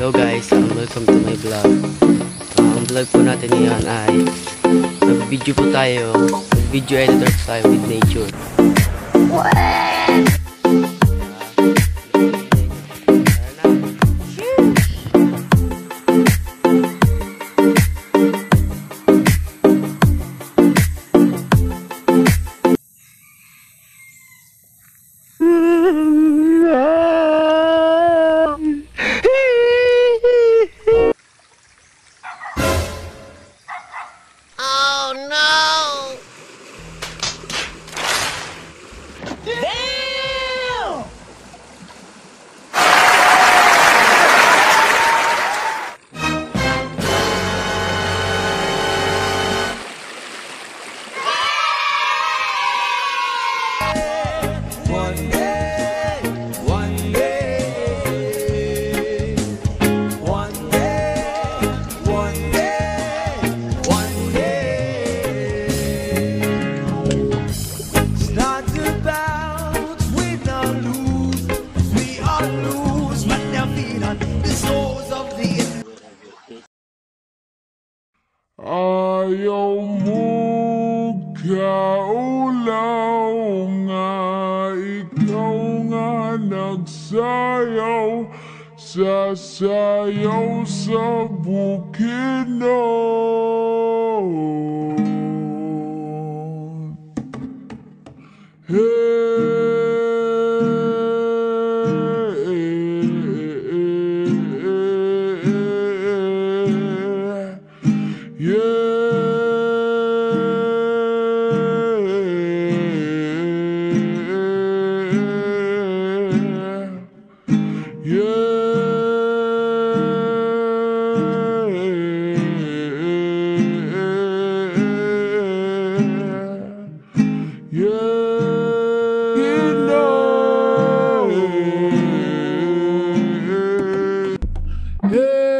Hello guys, welcome to my vlog. Ang vlog po natin ngayon ay nag-video po tayo, video editor tayo with nature. Ayaw mo kaulaw nga, ikaw nga nagsayaw sa sayaw sa Bukidnon. Yeah.